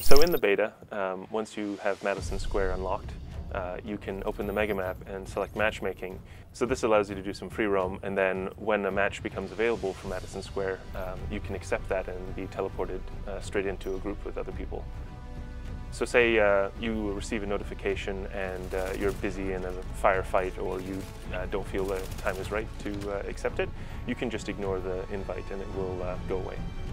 So in the beta, once you have Madison Square unlocked, you can open the mega map and select matchmaking. So this allows you to do some free roam, and then when a match becomes available for Madison Square, you can accept that and be teleported straight into a group with other people. So say you receive a notification and you're busy in a firefight, or you don't feel the time is right to accept it, you can just ignore the invite and it will go away.